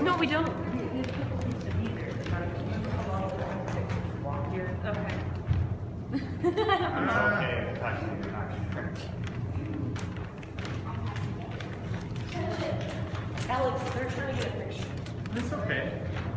No, we don't. Okay. Alex, they're trying to get a picture. It's okay.